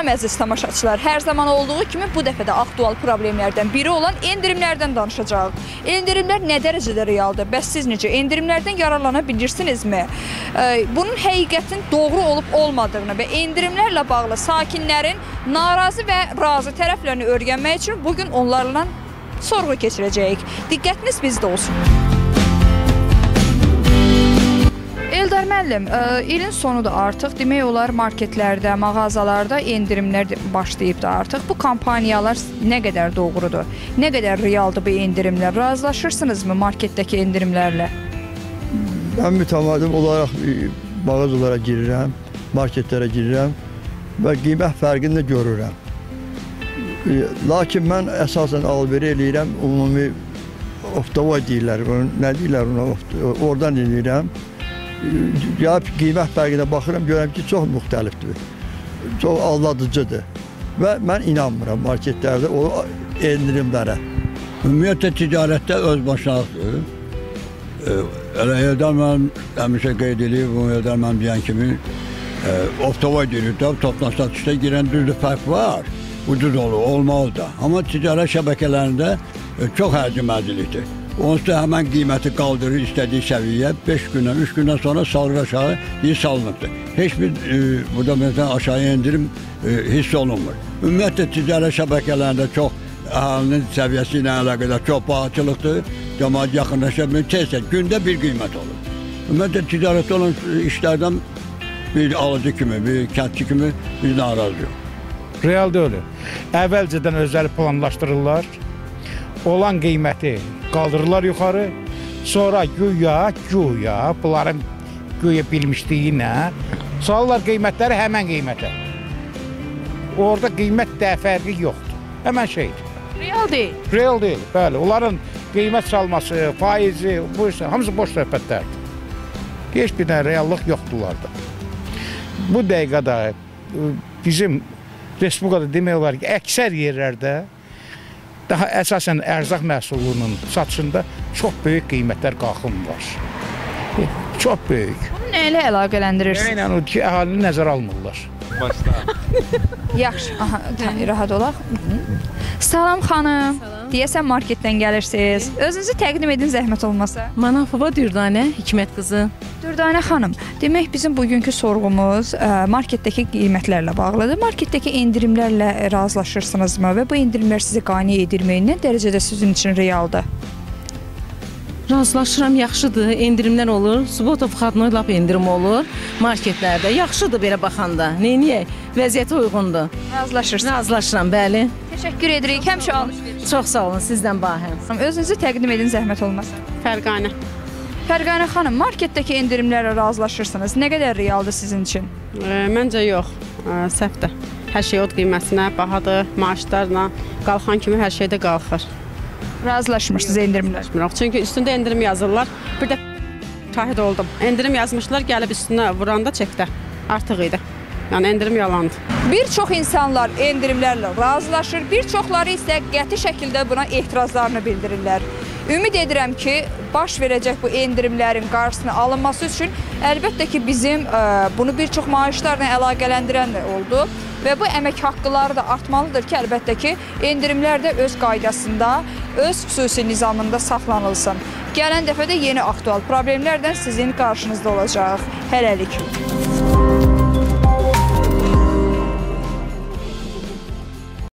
Salam əziz tamaşaçılar, hər zaman olduğu kimi bu dəfə də aktual problemlərdən biri olan endirimlərdən danışacağıq. Endirimlər nə dərəcədə realdır? Bəs siz necə endirimlərdən yararlana bilirsinizmi? Bunun həqiqətin doğru olub olmadığını və endirimlərlə bağlı sakinlərin narazı və razı tərəflərini öyrənmək üçün bugün onlarla sorğu keçirəcəyik. Diqqətiniz bizdə olsun. Eldar müəllim, ilin sonudur artıq. Demək olar marketlərdə, mağazalarda endirimlər başlayıb da artıq. Bu kampaniyalar nə qədər doğrudur? Nə qədər realdır bu endirimlər? Razılaşırsınızmı marketdəki endirimlərlə? Mən mütəmadi olaraq mağazalara girirəm, marketlərə girirəm və qiymət fərqini də görürəm. Lakin mən əsasən alveri eləyirəm, ümumi oftava deyirlər, nə deyirlər ona, oradan eləyirəm. Gəlib qiymət fərqinə baxıram, görürəm ki, çox müxtəlifdir, çox aldadıcıdır və mən inanmıram marketlərdə o endirimlərə. Ümumiyyətlə ticarətdə öz başlanıqdır. Elə Eldar mən həmişə qeyd edib, Eldar mən deyən kimi oftava deyirik də, topla satışda girən düzdür, fərq var, ucuz olur, olmalı da. Amma ticarət şəbəkələrində çox hərciməclikdir. Onsuz da həmən qiyməti qaldırır istədiyi səviyyə, 5 gündən, 3 gündən sonra salır aşağı, salınıbdır. Heç bir burada məsələn aşağı endirim hiss olunmur. Ümumiyyətlə ticarət şəbəkələrində çox əhalinin səviyyəsi ilə əlaqədar çox bahatçılıqdır. Cəmaət yaxınlaşa bilmir, tez-tez gündə bir qiymət olur. Ümumiyyətlə ticarətdə olan işlərdən bir alıcı kimi, bir kəndçi kimi biz narazıyıq. Real deyil. Əvvəlcədən özləri planlaşdırırlar. Olan qiyməti qaldırırlar yuxarı, sonra güya bunların güya bilmişliyinə salırlar qiymətləri həmən qiymətə. Orada qiymət fərqi yoxdur, həmən şeydir. Real deyil. Real deyil, bəli. Onların qiymət salması, faizi, bu isə hamısı boş söhbətlərdir. Heç bir dənə reallıq yoxdur onlarda. Bu dəqiqədə bizim Respublikada demək olar ki, əksər yerlərdə daha əsasən ərzaq məhsulunun satışında çox böyük qiymətlər qalxımı var. Çox böyük. Bunu nə ilə əlaqələndirirsiniz? Yəni o ki, əhalini nəzərə almırlar. Yaxşı, rahat olaq. Salam xanım. Deyəsən marketdən gəlirsiniz. Özünüzü təqdim edin zəhmət olmasa. Manafova Dürdanə, Hikmət qızı. Dürdanə xanım, demək bizim bugünkü sorğumuz marketdəki qiymətlərlə bağlıdır. Marketdəki endirimlərlə razılaşırsınızmı və bu endirimlər sizi qane edirmi? Nə dərəcədə sizin üçün realdır? Razılaşıram, yaxşıdır, endirimlər olur. Subotov xadına lap endirim olur marketlərdə. Yaxşıdır belə baxanda. Neyniyək? Vəziyyətə uyğundur. Razılaşırsınız? Razılaşıram, bəli. Təşəkkür edirik, həmişə alış-veriş. Çox sağ olun, sizdən bahəm. Özünüzü təqdim edin zəhmət olmasa. Fərqanə. Fərqanə xanım, marketdəki endirimlərlə razılaşırsınız. Nə qədər realdır sizin üçün? Məncə yox, səhvdir. Hər şey od qiymətinə, bahadır, maaşlarla qalxan kimi hər şeydə qalxır. Razılaşmırsınız endirimlər? Çünki üstündə endirim yazırlar. Bir də şahid oldum. Endirim yazmışlar, gəlib üstünə vuranda çəkdə artıq idi. Yəni endirim yalandır. Bir çox insanlar endirimlərlə razılaşır, bir çoxları isə qəti şəkildə buna etirazlarını bildirirlər. Ümid edirəm ki, baş verəcək bu endirimlərin qarşısını alınması üçün əlbəttə ki, bizim bunu bir çox maaşlarla əlaqələndirən də oldu və bu əmək haqqıları da artmalıdır ki, əlbəttə ki, endirimlər də öz qaydasında, öz xüsusi nizamında saxlanılsın. Gələn dəfə də yeni aktual problemlərdən sizin qarşınızda olacaq. Hələlik.